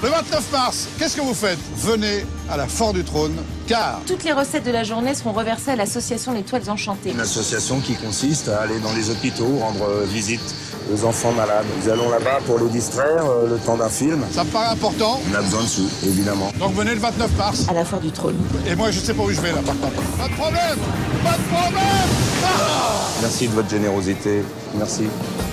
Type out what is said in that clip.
Le 29 mars, qu'est-ce que vous faites? Venez à la Foire du Trône, car... Toutes les recettes de la journée seront reversées à l'association Les Toiles Enchantées. Une association qui consiste à aller dans les hôpitaux, rendre visite aux enfants malades. Nous allons là-bas pour les distraire le temps d'un film. Ça me paraît important. On a besoin de sous, évidemment. Donc venez le 29 mars. À la Foire du Trône. Et moi, je sais pas où je vais, là, par contre. Pas de problème. Pas de problème. Ah, Merci de votre générosité. Merci.